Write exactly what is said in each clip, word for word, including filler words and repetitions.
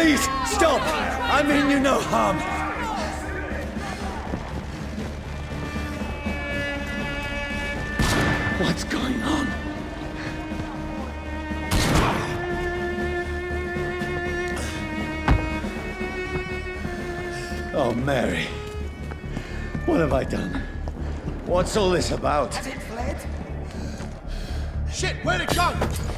Please, stop! I mean you no harm. What's going on? Oh, Mary. What have I done? What's all this about? Has it fled? Shit, where'd it go?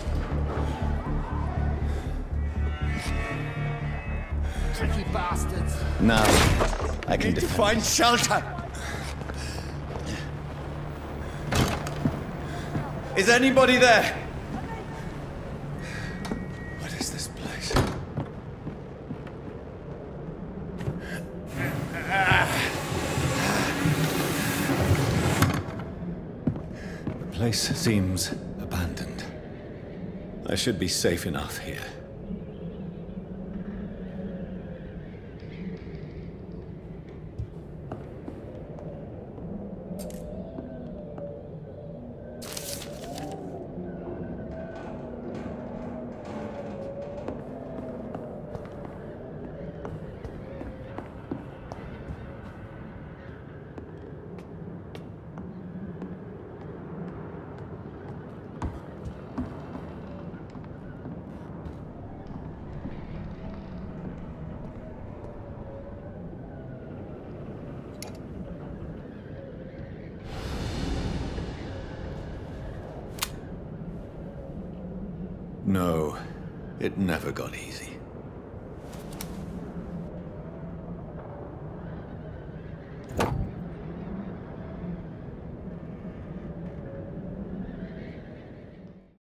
Tricky bastards. Now, I can Need to defend. find shelter. Is anybody there? What is this place? The place seems abandoned. I should be safe enough here. No, it never got easy.